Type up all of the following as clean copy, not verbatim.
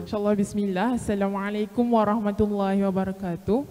InsyaAllah bismillah. Assalamualaikum warahmatullahi wabarakatuh.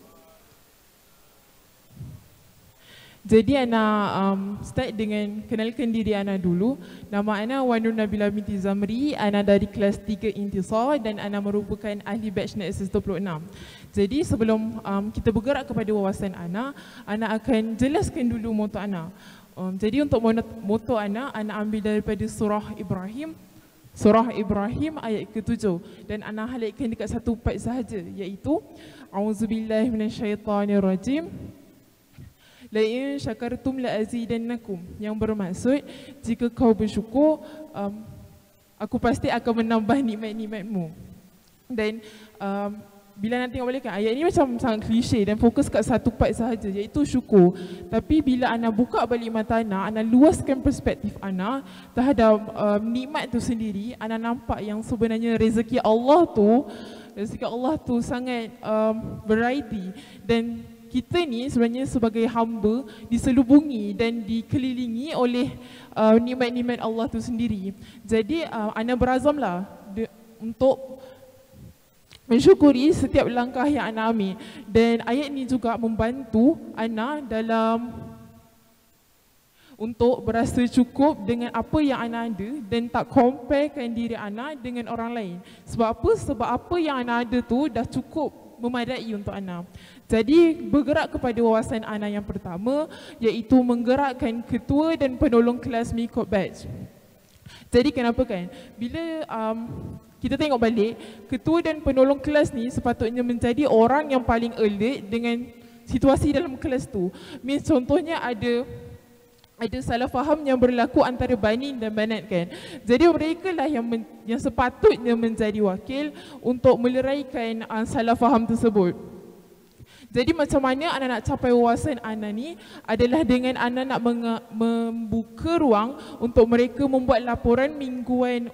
Jadi Ana start dengan kenalkan diri Ana dulu. Nama Ana Wanur Nabila binti Zamri. Ana dari kelas 3 Intisar dan Ana merupakan ahli batch Nexus 26. Jadi sebelum kita bergerak kepada wawasan Ana akan jelaskan dulu moto Ana. Jadi untuk moto Ana ambil daripada surah Ibrahim. Surah Ibrahim ayat ke-7 dan Ana halikkan dekat satu part sahaja, iaitu A'udzubillahi minasyaitanirrajim. La in syakartum la azidannakum, yang bermaksud jika kau bersyukur aku pasti akan menambah nikmat-nikmatmu. Dan bila nanti tengok balik kan, ayat ni macam sangat klise dan fokus kat satu part sahaja, iaitu syukur. Tapi bila Ana buka balik mata Ana luaskan perspektif Ana terhadap nikmat tu sendiri, Ana nampak yang sebenarnya rezeki Allah tu sangat variety. Dan kita ni sebenarnya sebagai hamba diselubungi dan dikelilingi oleh nikmat-nikmat Allah tu sendiri. Jadi Ana berazamlah untuk mensyukuri setiap langkah yang Ana ambil. Dan ayat ni juga membantu Ana dalam untuk berasa cukup dengan apa yang Ana ada dan tak comparekan diri Ana dengan orang lain. Sebab apa? Sebab apa yang Ana ada tu dah cukup memadai untuk Ana. Jadi bergerak kepada wawasan Ana yang pertama, iaitu menggerakkan ketua dan penolong kelas mengikut batch. Jadi kenapa kan? Bila kita tengok balik, ketua dan penolong kelas ni sepatutnya menjadi orang yang paling alert dengan situasi dalam kelas tu. Contohnya ada salah faham yang berlaku antara banin dan banat kan. Jadi mereka lah yang sepatutnya menjadi wakil untuk meleraikan salah faham tersebut. Jadi macam mana Ana nak capai wawasan Ana ni adalah dengan Ana nak membuka ruang untuk mereka membuat laporan mingguan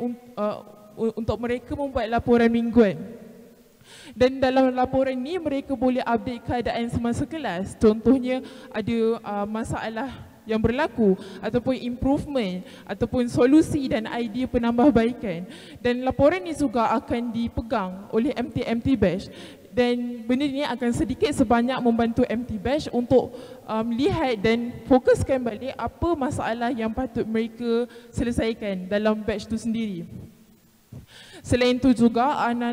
Dan dalam laporan ni mereka boleh update keadaan semasa kelas. Contohnya ada masalah yang berlaku ataupun improvement ataupun solusi dan idea penambahbaikan. Dan laporan ni juga akan dipegang oleh MT batch. Dan benda ni akan sedikit sebanyak membantu MT batch untuk lihat dan fokuskan balik apa masalah yang patut mereka selesaikan dalam batch tu sendiri. Selain tu juga Ana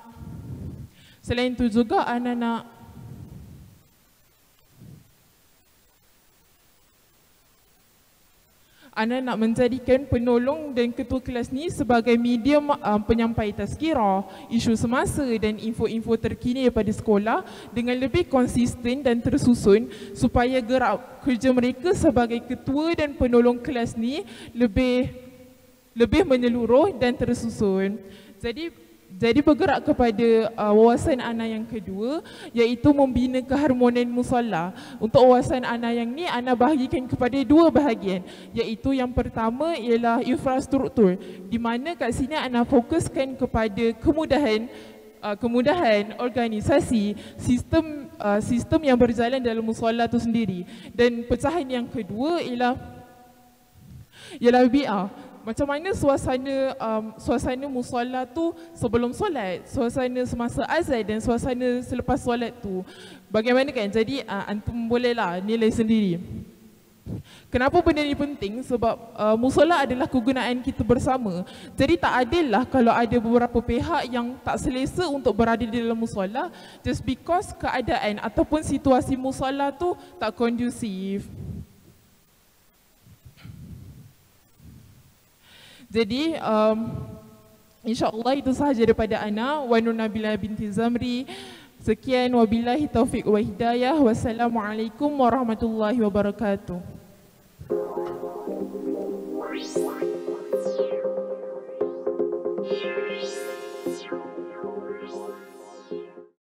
nak menjadikan penolong dan ketua kelas ni sebagai medium penyampai tazkirah, isu semasa dan info-info terkini daripada sekolah dengan lebih konsisten dan tersusun supaya gerak kerja mereka sebagai ketua dan penolong kelas ni lebih menyeluruh dan tersusun. Jadi bergerak kepada wawasan Ana yang kedua, iaitu membina keharmonian musalla. Untuk wawasan Ana yang ni, Ana bahagikan kepada dua bahagian, iaitu yang pertama ialah infrastruktur, di mana kat sini Ana fokuskan kepada kemudahan organisasi, sistem yang berjalan dalam musalla tu sendiri. Dan pecahan yang kedua ialah bi'ah. Macam mana suasana musalla tu sebelum solat, suasana semasa azan dan suasana selepas solat tu. Bagaimana kan? Jadi antum bolehlah nilai sendiri. Kenapa benda ni penting? Sebab musalla adalah kegunaan kita bersama. Jadi tak adil lah kalau ada beberapa pihak yang tak selesa untuk berada di dalam musalla just because keadaan ataupun situasi musalla tu tak kondusif. Jadi insyaAllah itu sahaja daripada Ana, Wanur Nabila binti Zamri. Sekian, wabillahi taufiq wa hidayah. Wassalamualaikum warahmatullahi wabarakatuh.